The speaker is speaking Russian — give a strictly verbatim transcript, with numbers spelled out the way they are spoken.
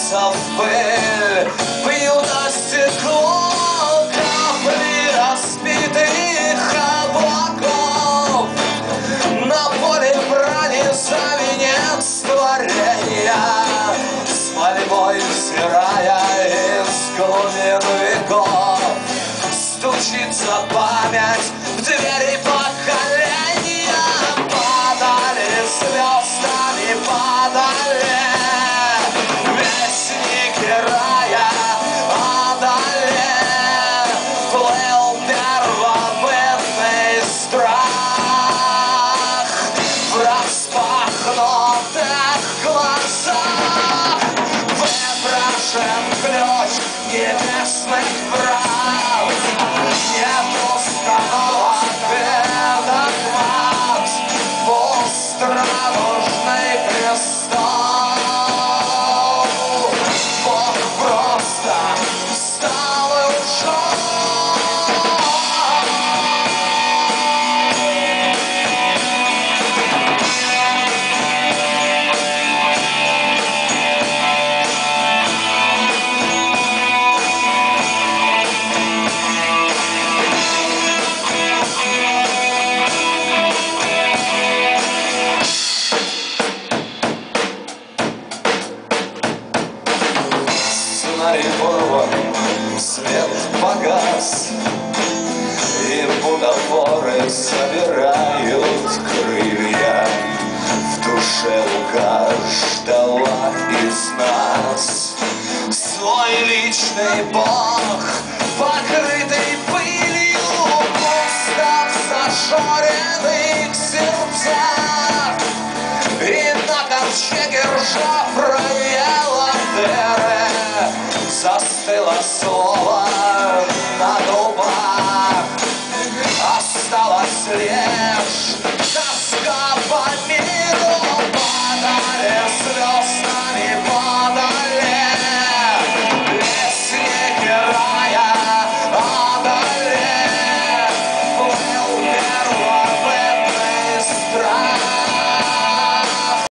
в пыль, бьют о стекло капли разбитых облаков. На поле брани за венец творения, с мольбой взирая из глубин веков, стучится память в двери поколения. Падали звездами, падали вестники рая, падали, плыл первобытный страх в распахнутых глазах. Выброшен ключ небесных врат, не установок этот мат, остро нужный престол. Бог просто встал и ушел. Сценарий порван, свет погас, и бутафоры собирают крылья. В душе у каждого из нас свой личный бог, покрытый пылью, пусто в зашоренных сердцах. И на ковчеге ржавых